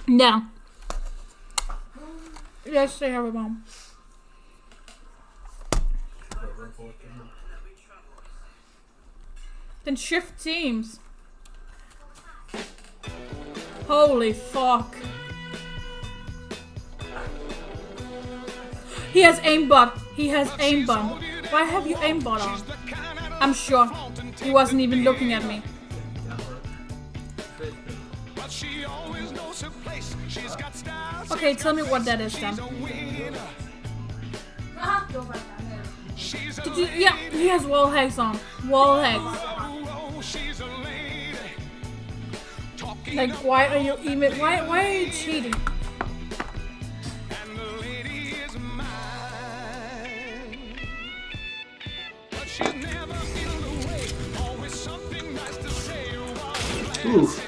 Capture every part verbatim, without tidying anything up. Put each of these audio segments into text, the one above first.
No. Yes, they have a bomb. Then shift teams. Holy fuck. He has aimbot. He has aimbot. Why have you aimbot on? I'm sure he wasn't even looking at me. Okay, tell me what that is then. Did you, yeah, he has wall hacks on. Wall hacks. Like, why are you even? Why? Why are you cheating? Oof.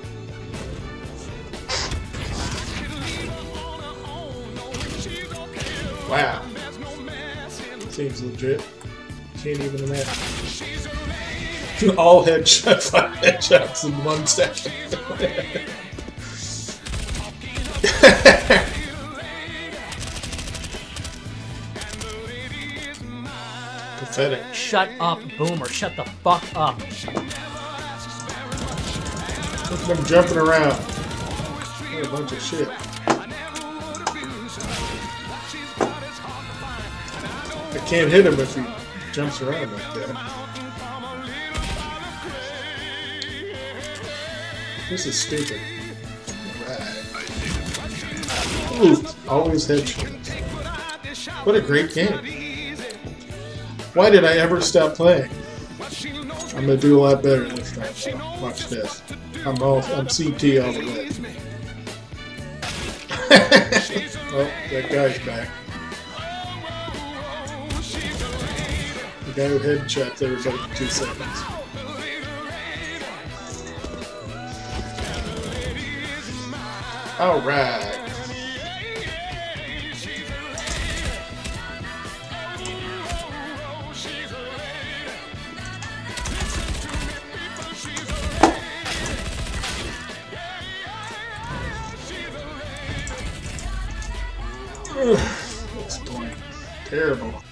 Wow. Seems legit. Can't even imagine. All headshots, five headshots in one second. Pathetic. Shut up, Boomer. Shut the fuck up. Look at them jumping around. What a bunch of shit. I can't hit him if he jumps around like that. This is stupid. Right. Ooh, always headshots. What a great game. Why did I ever stop playing? I'm gonna do a lot better this time. So watch this. I'm all I'm C T all the way. Oh, that guy's back. The guy who headshots everybody for two seconds. All right. That's terrible.